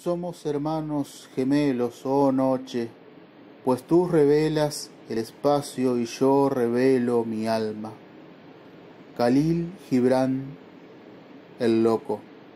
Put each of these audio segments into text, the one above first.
Somos hermanos gemelos, oh noche, pues tú revelas el espacio y yo revelo mi alma. Khalil Gibran, el loco.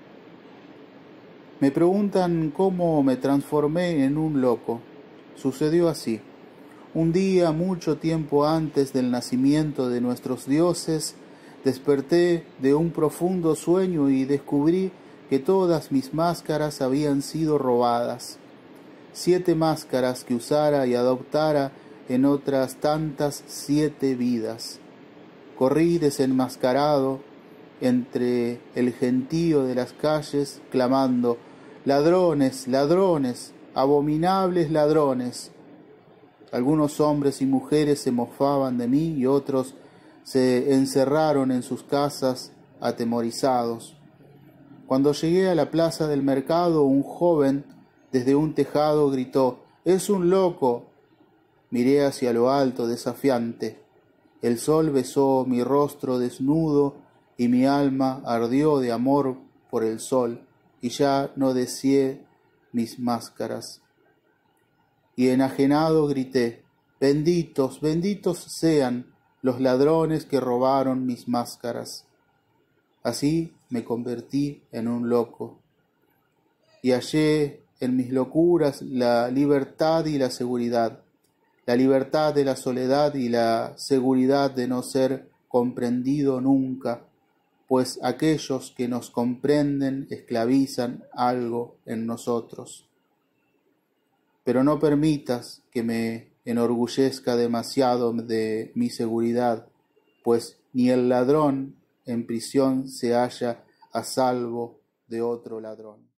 Me preguntan cómo me transformé en un loco. Sucedió así. Un día, mucho tiempo antes del nacimiento de nuestros dioses, desperté de un profundo sueño y descubrí que todas mis máscaras habían sido robadas. 7 máscaras que usara y adoptara en otras tantas 7 vidas. Corrí desenmascarado entre el gentío de las calles, clamando: ladrones, ladrones, abominables ladrones. Algunos hombres y mujeres se mofaban de mí y otros se encerraron en sus casas atemorizados. Cuando llegué a la plaza del mercado, un joven desde un tejado gritó: ¡es un loco! Miré hacia lo alto, desafiante. El sol besó mi rostro desnudo y mi alma ardió de amor por el sol, y ya no deseé mis máscaras. Y enajenado grité: benditos, benditos sean los ladrones que robaron mis máscaras. Así me convertí en un loco, y hallé en mis locuras la libertad y la seguridad, la libertad de la soledad y la seguridad de no ser comprendido nunca, pues aquellos que nos comprenden esclavizan algo en nosotros. Pero no permitas que me enorgullezca demasiado de mi seguridad, pues ni el ladrón en prisión se halla a salvo de otro ladrón.